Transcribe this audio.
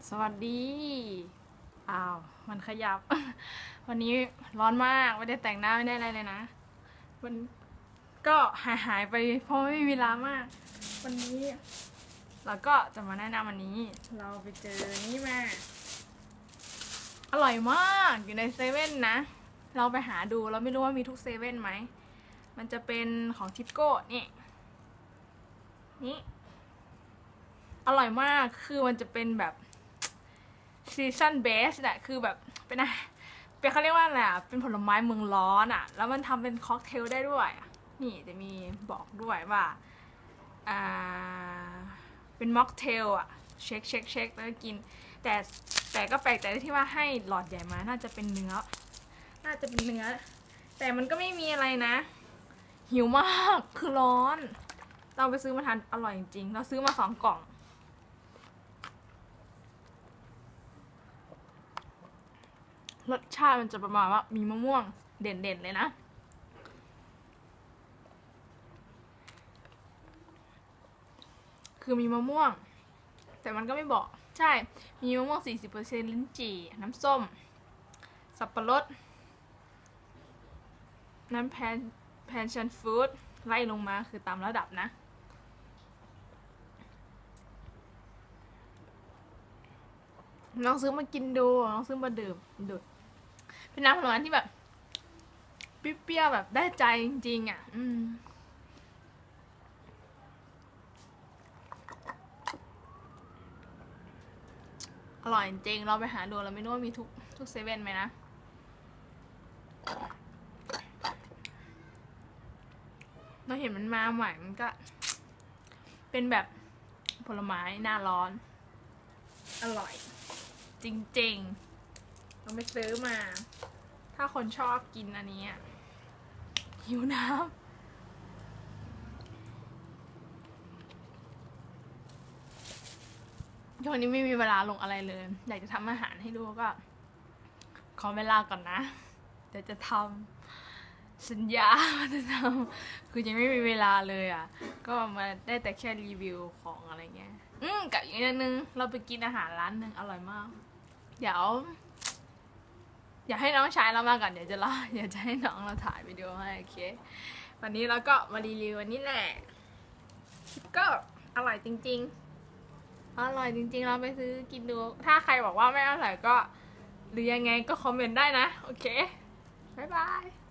สวัสดีอ้าวมันขยับ วันนี้ร้อนมากไม่ได้แต่งหน้าไม่ได้อะไรเลยนะมันก็หายไปเพราะไม่มีเวลามากวันนี้เราก็จะมาแนะนำวันนี้เราไปเจอนี่มาอร่อยมากอยู่ในเซเว่นนะเราไปหาดูเราไม่รู้ว่ามีทุกเซเว่นไหมมันจะเป็นของทิปโก้นี่อร่อยมากคือมันจะเป็นแบบซีซันเบสแหละคือแบบเป็นเขาเรียกว่าอะไรอ่ะเป็นผลไม้เมืองร้อนอ่ะแล้วมันทำเป็นค็อกเทลได้ด้วยนี่จะมีบอกด้วยว่าเป็นม็อกเทลอ่ะเช็คแล้วก็กินแต่ก็แปลกใจที่ว่าให้หลอดใหญ่มาน่าจะเป็นเนื้อแต่มันก็ไม่มีอะไรนะหิวมากคือร้อนเราไปซื้อมาทานอร่อยจริงๆเราซื้อมา2 กล่องรสชาติมันจะประมาณว่ามีมะม่วงเด่นๆเลยนะคือมีมะม่วงแต่มันก็ไม่บอกใช่มีมะม่วง 40% ลิ้นจี่น้ำส้มสับปะรดน้ำแพนชั่นฟรุตไล่ลงมาคือตามระดับนะลองซื้อมากินดูลองซื้อมาดื่มดูเป็นน้ำผลไม้ที่แบบเปรี้ยวๆแบบได้ใจจริงๆอ่ะอร่อยจริงเราไปหาดูเราไม่รู้ว่ามีทุกเซเว่นไหมนะเราเห็นมันมาใหม่มันก็เป็นแบบผลไม้หน้าร้อนอร่อยจริงๆเราไปซื้อมาถ้าคนชอบกินอันนี้หิวน้ำช่วงนี้ไม่มีเวลาลงอะไรเลยอยากจะทำอาหารให้ดูก็ขอเวลาก่อนนะเดี๋ยวจะทำสัญญาจะทำคือยังไม่มีเวลาเลยก็มาได้แต่แค่รีวิวของอะไรเงี้ยกับอีกนิดนึงเราไปกินอาหารร้านนึงอร่อยมากเดี๋ยวอยากให้น้องชายเรามาก่อนเดี๋ยวจะให้น้องเราถ่ายวิดีโอให้โอเควันนี้เราก็มารีวิววันนี้แหละก็อร่อยจริงๆเราไปซื้อกินดูถ้าใครบอกว่าไม่อร่อยก็หรือยังไงก็คอมเมนต์ได้นะโอเคบ๊ายบาย